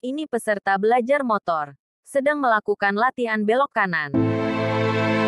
Ini peserta belajar motor. Sedang melakukan latihan belok kanan.